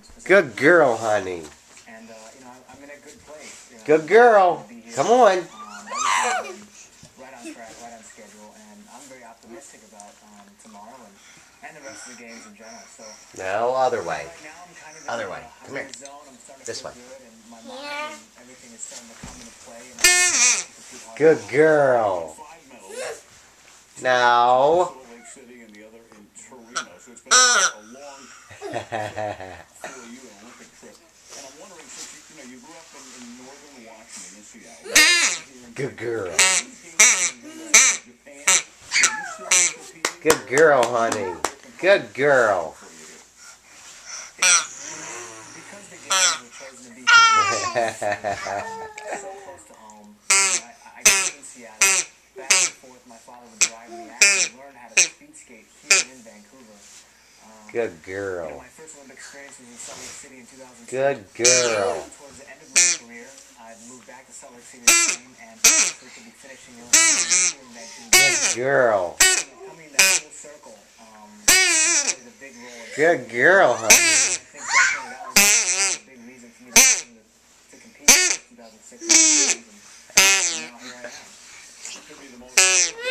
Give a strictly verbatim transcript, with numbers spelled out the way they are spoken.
Good girl, honey. And, uh, you know, I'm in a good place. You know, Good girl. Come on. Um, right on track, right on schedule, and I'm very optimistic about um, tomorrow and, and the rest of the games in general. So No, other way. right now, I'm kind of Other in way. a Come here. zone. I'm starting to This feel way. good, and my mind and everything is starting to come into play. And I'm compete hard. Good girl. Now. Good girl. Good girl, honey. Good girl. Because the games were chosen to be so close to home, I, I grew up in Seattle. Back and forth, my father would drive me. I actually learned how to speed skate here in Vancouver. Um, Good you know, girl. my first Olympic experience was in Salt Lake City in two thousand two. Good girl. Towards the end of my career, I moved back to Salt Lake City to train and hopefully could be finishing the Olympics here in Vancouver. Good girl. Coming that full circle um, plays a big role. Good girl, honey. I think definitely that was a big reason for me to, to compete in two thousand six. And now here I am.